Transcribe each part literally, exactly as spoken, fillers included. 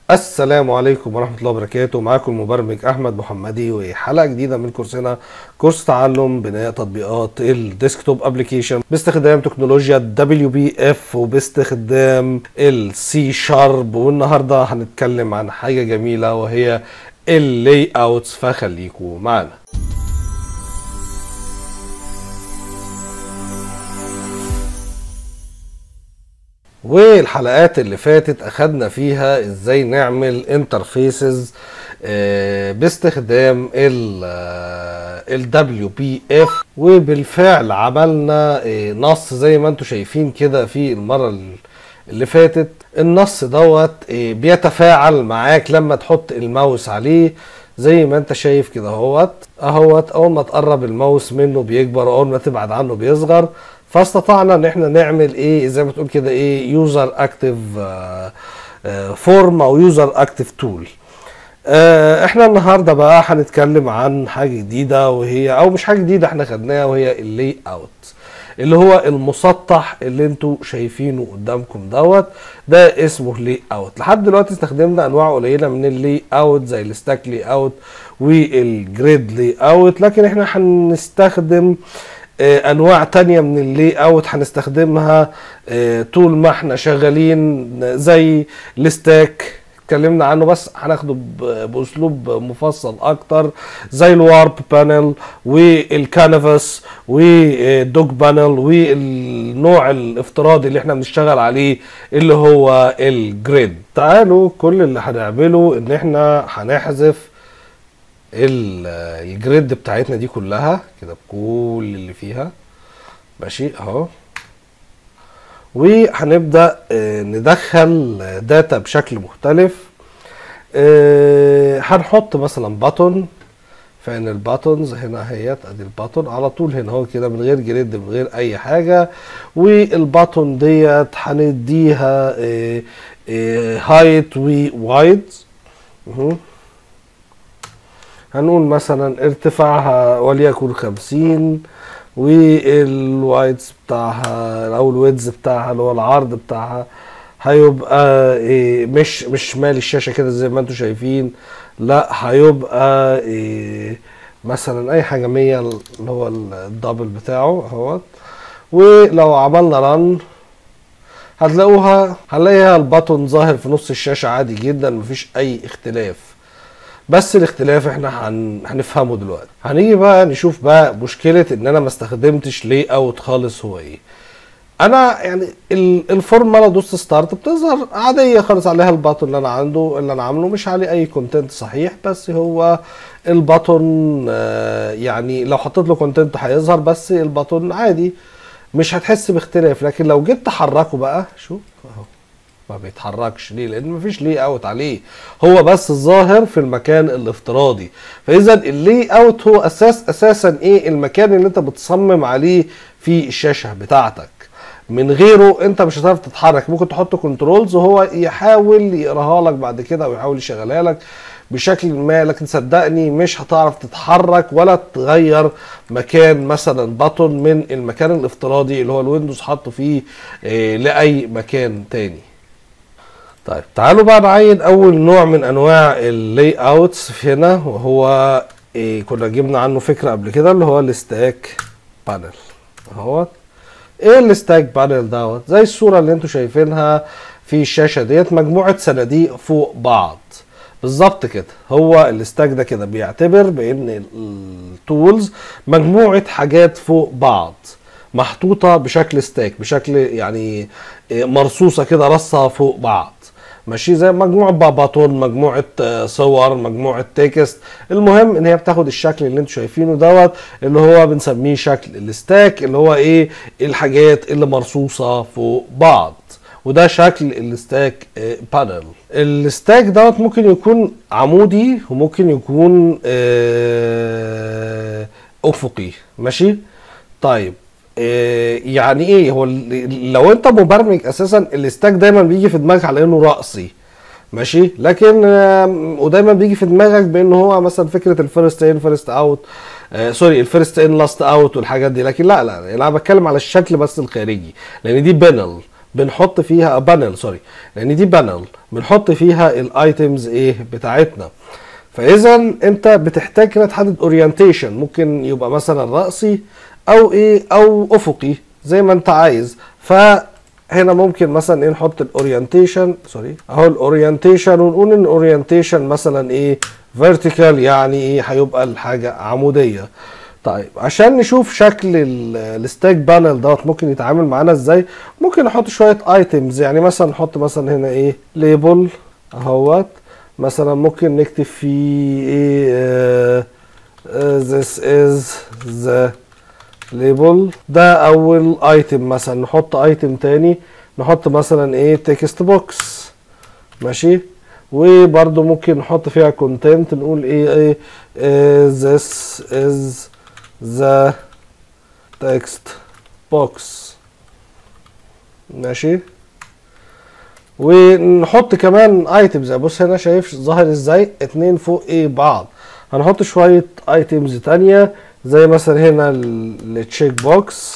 السلام عليكم ورحمة الله وبركاته. معاكم المبرمج أحمد محمدي وحلقة جديدة من كورسنا كورس تعلم بناء تطبيقات الديسكتوب ابليكيشن باستخدام تكنولوجيا دبليو بي اف وباستخدام السي شارب. والنهاردة هنتكلم عن حاجة جميلة وهي اللاي اوتس، فخليكم معانا. والحلقات اللي فاتت اخدنا فيها ازاي نعمل انترفيسز باستخدام ال دبليو بي اف، وبالفعل عملنا نص زي ما انتم شايفين كده في المرة اللي فاتت. النص دوت بيتفاعل معاك لما تحط الماوس عليه زي ما انت شايف كده اهوت اهوت اول ما تقرب الماوس منه بيكبر واول ما تبعد عنه بيصغر. فاستطعنا ان احنا نعمل ايه زي ما تقول كده ايه يوزر اكتف فورم او يوزر اكتف تول. احنا النهارده بقى هنتكلم عن حاجه جديده وهي او مش حاجه جديده احنا خدناها، وهي اللاي اوت اللي هو المسطح اللي انتوا شايفينه قدامكم دوت. ده اسمه لاي اوت. لحد دلوقتي استخدمنا انواع قليله من اللاي اوت زي الستاك لاي اوت والجريد لاي اوت، لكن احنا هنستخدم انواع تانية من اللاي اوت هنستخدمها طول ما احنا شغالين، زي الستاك اتكلمنا عنه بس هناخده باسلوب مفصل اكتر، زي الوارب بانل والكانفاس والدوج بانل والنوع الافتراضي اللي احنا بنشتغل عليه اللي هو الجريد. تعالوا كل اللي هنعمله ان احنا هنحذف الجريد بتاعتنا دي كلها كده بكل اللي فيها، ماشي اهو. وهنبدأ ندخل داتا بشكل مختلف. هنحط مثلا باتون، فين الباتونز هنا اهيت، ادي الباتون على طول هنا اهو كده من غير جريد من غير اي حاجة. والباتون ديت هنديها هايت ووايد. هنقول مثلا ارتفاعها وليكن خمسين، والوايدز بتاعها او الويدز بتاعها اللي هو العرض بتاعها هيبقى إيه مش مش مالي الشاشه كده زي ما انتم شايفين، لا هيبقى إيه مثلا اي حاجه مية اللي هو الدبل بتاعه اهوت. ولو عملنا رن هتلاقوها هنلاقيها الباتون ظاهر في نص الشاشه عادي جدا، مفيش اي اختلاف. بس الاختلاف احنا هن... هنفهمه دلوقتي. هنيجي بقى نشوف بقى مشكلة ان انا ما استخدمتش لاي اوت خالص هو ايه. انا يعني الفورم انا دوست ستارت بتظهر عادية خالص عليها الباتون اللي انا عنده اللي انا عامله، مش عليه اي كونتنت صحيح، بس هو الباتون آه يعني لو حطيت له كونتنت هيظهر، بس الباتون عادي مش هتحس باختلاف. لكن لو جيت تحركه بقى شوف اهو ما بيتحركش. ليه؟ لان مفيش لاي اوت عليه، هو بس الظاهر في المكان الافتراضي. فاذا اللاي اوت هو اساس اساسا ايه المكان اللي انت بتصمم عليه في الشاشه بتاعتك. من غيره انت مش هتعرف تتحرك. ممكن تحط كنترولز وهو يحاول يقراها لك بعد كده او يحاول يشغلها لك بشكل ما، لكن صدقني مش هتعرف تتحرك ولا تغير مكان مثلا باتون من المكان الافتراضي اللي هو الويندوز حاطه فيه اه لاي مكان تاني. طيب تعالوا بقى نعين اول نوع من انواع اللاي اوتس هنا، وهو إيه كنا جبنا عنه فكره قبل كده اللي هو الستاك بانل اهوت. ايه الستاك بانل دوت؟ زي الصوره اللي انتم شايفينها في الشاشه ديت، مجموعه صناديق فوق بعض بالظبط كده. هو الستاك ده كده بيعتبر بان التولز مجموعه حاجات فوق بعض محطوطه بشكل ستاك، بشكل يعني مرصوصه كده رصها فوق بعض، ماشي، زي مجموعه باباتون، مجموعه صور، مجموعه تكست. المهم ان هي بتاخد الشكل اللي انتم شايفينه دوت اللي هو بنسميه شكل الستاك، اللي هو ايه الحاجات اللي مرصوصه فوق بعض. وده شكل الستاك بانل. الستاك دوت ممكن يكون عمودي وممكن يكون افقي، ماشي. طيب يعني ايه هو؟ لو انت مبرمج اساسا الستاك دايما بيجي في دماغك على انه رأسي، ماشي، لكن ودايما بيجي في دماغك بانه هو مثلا فكره الفيرست ان فيرست اوت، سوري الفيرست ان لاست اوت والحاجات دي. لكن لا لا انا بتكلم على الشكل بس الخارجي، لان دي بانل بنحط فيها بانل سوري لان دي بانل بنحط فيها الايتمز ايه بتاعتنا. فاذا انت بتحتاج كده تحدد اورينتيشن، ممكن يبقى مثلا رأسي او ايه او افقي زي ما انت عايز. فهنا ممكن مثلا ايه نحط الاورينتيشن سوري اهو الاورينتيشن، ونقول ان الاورينتيشن مثلا ايه فيرتيكال، يعني ايه هيبقى الحاجه عموديه. طيب عشان نشوف شكل الستاك بانل دوت ممكن يتعامل معانا ازاي، ممكن نحط شويه ايتمز. يعني مثلا نحط مثلا هنا ايه ليبل اهوت، مثلا ممكن نكتب فيه ايه uh, this is the label. ده اول ايتم. مثلا نحط ايتم تاني نحط مثلا ايه تكست بوكس ماشي، وبرده ممكن نحط فيها كونتنت نقول ايه ايه uh, this is the text box ماشي. ونحط كمان ايتمز. بص هنا شايف ظاهر ازاي اتنين فوق ايه بعض. هنحط شوية ايتمز تانية زي مثلا هنا التشيك بوكس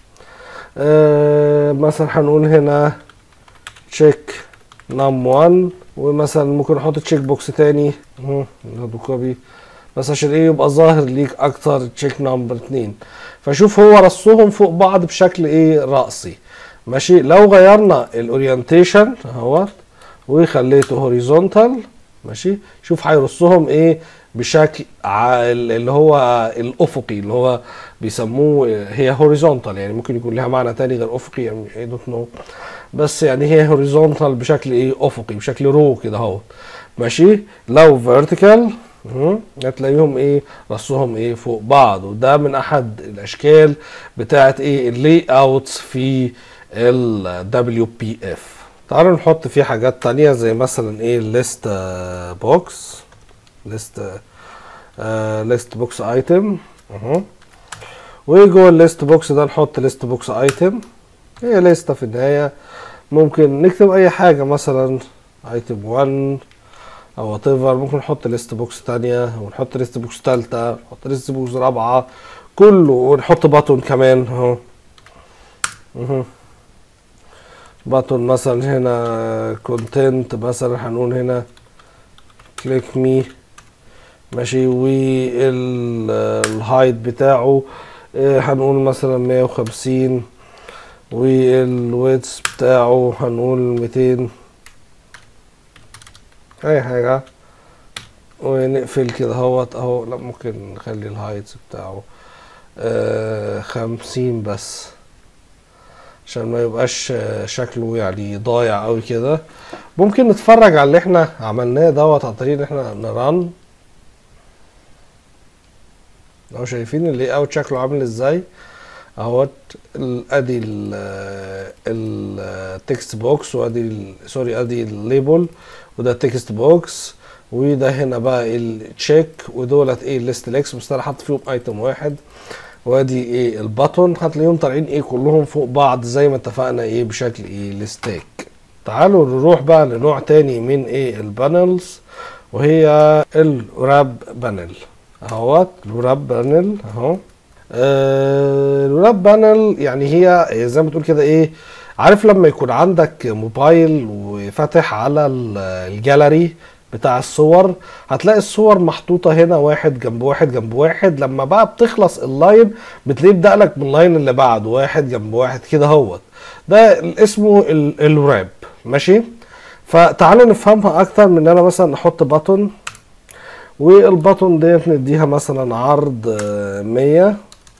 آه مثلا هنقول هنا تشيك نم واحد، ومثلا ممكن نحط تشيك بوكس تاني ناخده كوبي بس عشان ايه يبقى ظاهر ليك اكتر تشيك نمبر اتنين. فشوف هو رصهم فوق بعض بشكل ايه رأسي ماشي. لو غيرنا الاورينتيشن اهوت وخليته هوريزونتال ماشي، شوف هيرصهم ايه بشكل اللي هو الافقي اللي هو بيسموه هي هوريزونتال، يعني ممكن يكون لها معنى تاني غير افقي يعني اي دونت نو، بس يعني هي هوريزونتال بشكل ايه افقي بشكل رو كده اهوت ماشي. لو فيرتيكال هتلاقيهم ايه رصهم ايه فوق بعض، وده من احد الاشكال بتاعت ايه اللي اوتس في ال دبليو بي اف. تعالوا نحط فيه حاجات تانية زي مثلا ايه ليست بوكس ليست ليست بوكس ايتم اهو، وجوه الليست بوكس ده نحط ليست بوكس ايتم. هي ليسته في النهايه ممكن نكتب اي حاجه مثلا ايتم واحد او وات ايفر. ممكن نحط ليست بوكس تانية ونحط ليست بوكس تالتة نحط ليست بوكس رابعه كله، ونحط باتون كمان اهو اهو باتون مثلا هنا كونتنت مثلا هنقول هنا كليك مي ماشي، والهايت بتاعه هنقول مثلا مية وخمسين، والويدث بتاعه هنقول ميتين اي حاجه، ونقفل كده اهوت اهو. لا ممكن نخلي الهايت بتاعه آه خمسين بس عشان ما يبقاش شكله يعني ضايع قوي كده. ممكن نتفرج على اللي احنا عملناه دوت عن طريق ان احنا نرن. لو شايفين اللي اوت شكله عامل ازاي اهوت، ادي التكست بوكس وادي سوري ادي الليبل وده التكست بوكس، وده هنا بقى التشيك ودولت ايه الليست ليكس بس انا حاطط فيهم ايتم واحد، وادي ايه الباتون. هتلاقيهم طالعين ايه كلهم فوق بعض زي ما اتفقنا ايه بشكل ايه الستاك. تعالوا نروح بقى لنوع تاني من ايه البانلز وهي الراب بانل اهوت. الراب بانل اهو آه الراب بانل يعني هي زي ما تقول كده ايه، عارف لما يكون عندك موبايل وفاتح على الجاليري بتاع الصور، هتلاقي الصور محطوطة هنا واحد جنب واحد جنب واحد، لما بقى بتخلص اللاين بتلاقيه بدأ لك من اللاين اللي بعده واحد جنب واحد كده اهوت. ده اسمه الراب ماشي. فتعالوا نفهمها اكتر من ان انا مثلا نحط باتون، والباتون ديت نديها مثلا عرض مية،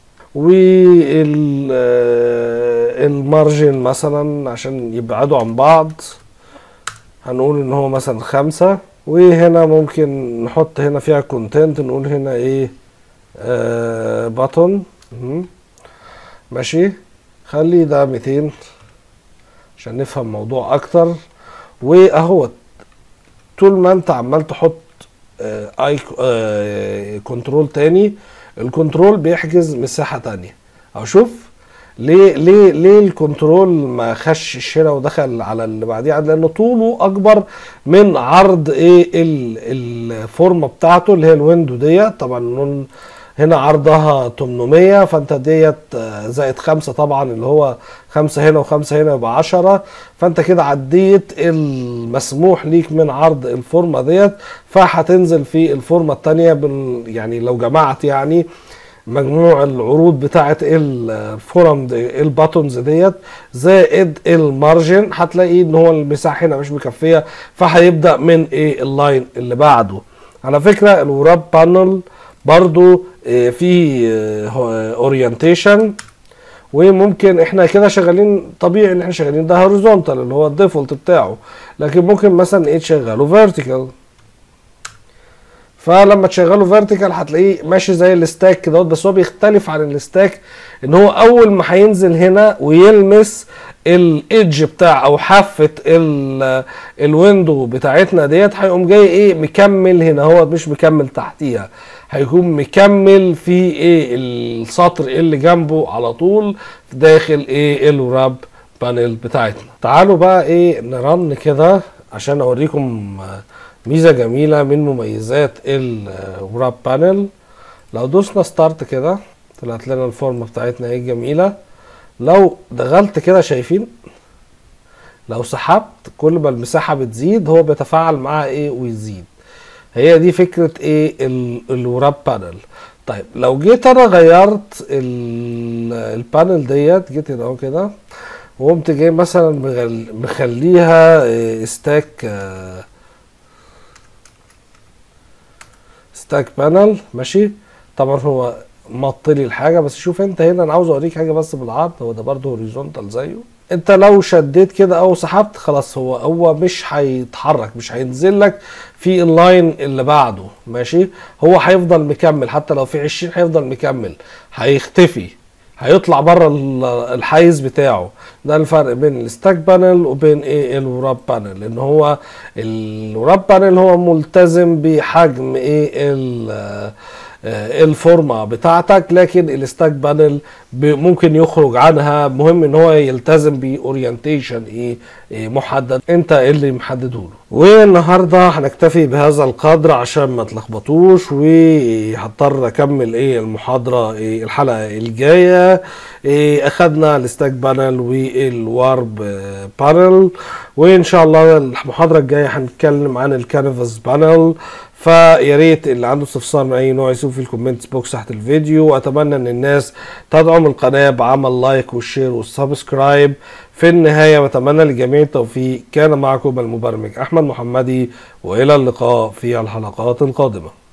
والمارجن مثلا عشان يبعدوا عن بعض هنقول ان هو مثلا خمسة، وهنا ممكن نحط هنا فيها كونتنت نقول هنا ايه آه باتون ماشي. خلي ده ميتين عشان نفهم الموضوع اكتر. واهو طول ما انت عمال تحط آه اي آه كنترول تاني، الكنترول بيحجز مساحة تانية. او شوف ليه ليه ليه الكنترول ما خشش هنا ودخل على اللي بعديه، لانه طوله اكبر من عرض ايه الفورمه بتاعته اللي هي الويندو ديت. طبعا نون هنا عرضها تمنمية، فانت ديت زائد خمسة طبعا اللي هو خمسة هنا وخمسة هنا يبقى عشرة، فانت كده عديت المسموح ليك من عرض الفورمة ديت، فهتنزل في الفورمة التانية بال يعني لو جمعت يعني مجموع العروض بتاعت الفورم دي الباتونز ديت زائد المارجن، هتلاقي ان هو المساحه هنا مش مكفيه، فهيبدا من ايه اللاين اللي بعده. على فكره الوراب بانل برضو في اورينتيشن، وممكن احنا كده شغالين طبيعي ان احنا شغالين ده هوريزونتال اللي هو الديفولت بتاعه، لكن ممكن مثلا ايه تشغله فيرتيكال، فلما تشغله فيرتيكال هتلاقيه ماشي زي الستاك كده، بس هو بيختلف عن الستاك ان هو اول ما هينزل هنا ويلمس الايدج بتاع او حافه الويندو بتاعتنا ديت هيقوم جاي ايه مكمل هنا، هو مش مكمل تحتيها، هيكون مكمل في ايه السطر اللي جنبه على طول داخل ايه الوراب بانل بتاعتنا. تعالوا بقى ايه نرن كده عشان اوريكم ميزه جميله من مميزات الوراب بانل. لو دوسنا ستارت كده طلعت لنا الفورمه بتاعتنا ايه جميله. لو دخلت كده شايفين لو سحبت كل ما المساحه بتزيد هو بيتفاعل معاها ايه ويزيد. هي دي فكره ايه الوراب بانل. طيب لو جيت انا غيرت البانل ديت، جيت هنا اهو كده وقمت جاي مثلا مخليها ستاك ستاك بانل ماشي. طبعا هو مطلي الحاجه، بس شوف انت هنا انا عاوز اوريك حاجه بس بالعرض، هو ده برده هوريزونتال زيه. انت لو شديت كده او سحبت خلاص هو هو مش هيتحرك، مش هينزل لك في اللاين اللي بعده ماشي، هو هيفضل مكمل حتى لو في عشرين هيفضل مكمل، هيختفي هيطلع بره الحيز بتاعه. ده الفرق بين الستاك بانل وبين ايه الوراب بانل، ان هو الوراب بانل هو ملتزم بحجم ايه الفورمه بتاعتك، لكن الستاك بانل ممكن يخرج عنها، مهم ان هو يلتزم باورينتيشن ايه, إيه محدد انت اللي محدده له. والنهارده هنكتفي بهذا القدر عشان ما تلخبطوش، وهضطر اكمل ايه المحاضره إيه الحلقه الجايه. إيه اخدنا الستاك بانل والوارب بانل، وان شاء الله المحاضره الجايه هنتكلم عن الكانفاس بانل. فيا ريت اللي عنده استفسار من اي نوع يسيبه في الكومنتس بوكس تحت الفيديو، واتمنى ان الناس تدعم القناه بعمل لايك والشير والسبسكرايب. في النهايه بتمنى للجميع التوفيق. كان معكم المبرمج احمد محمدي، والى اللقاء في الحلقات القادمه.